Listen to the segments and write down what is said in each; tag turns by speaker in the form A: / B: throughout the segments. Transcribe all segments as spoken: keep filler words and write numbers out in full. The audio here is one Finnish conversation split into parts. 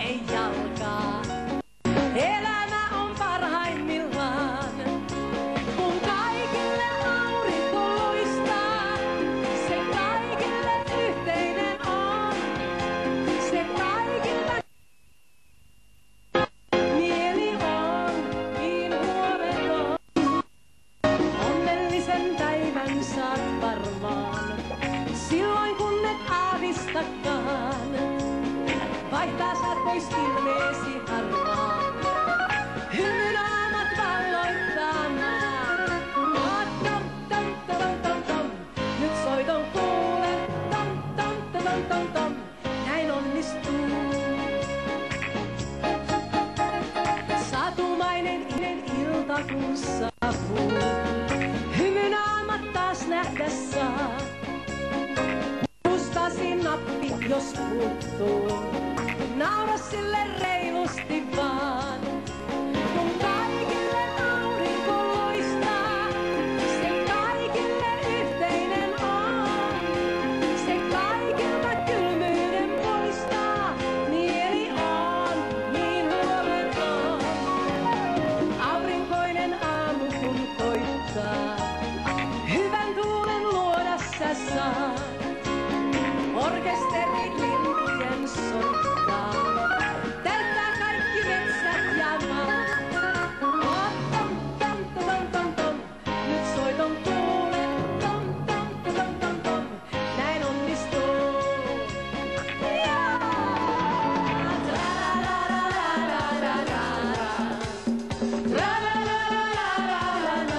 A: ei jalkaa. Elämä on parhaimmillaan, kun kaikille aurinko loistaa. Se kaikille yhteinen on, se kaikille mieli on niin huoleton. Onnellisen päivän saat varmaan, silloin kun et aavistakaan. Vaihtaa saat pois ilmeesi harmaan, hymyn aamat valloittamaan. Oh, tom, tom, tom, tom, tom. Nyt soiton kuulen, tom, tom, tom, tom, tom. Näin onnistuu. Satumainen ilta kun saapuu, hymyn aamat taas nähdä saa. Mustasi nappi jos puuttuu, naura sille reilusti vaan. Kun kaikille aurinko loistaa, se kaikille yhteinen on. Se kaikilta kylmyyden poistaa, mieli on niin huoleton. Aurinkoinen aamu kun koittaa, hyvän tuulen luoda sä saat. Orkesteri lintujen soittaa, täyttää kaikki metsät ja maat. Oh, tom, tom, tom, tom, tom. Nyt soiton kuulen, tom, tom, tom, tom, tom. Näin onnistuu. Jaa! Tra-la-la-la-la-la-la-la. Tra-la-la-la-la-la-la-la.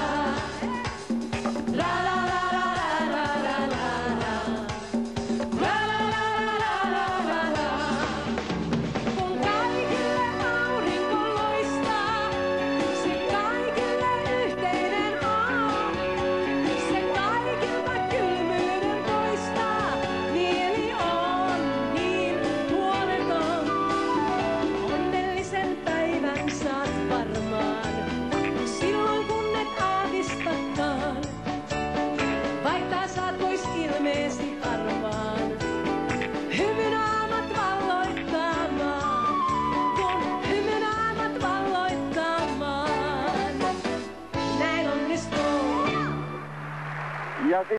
A: Vaihtaa saat pois ilmeesi arvaan, hymyn aamat valloittamaan, kun hymyn aamat valloittamaan. Näin onnistuu.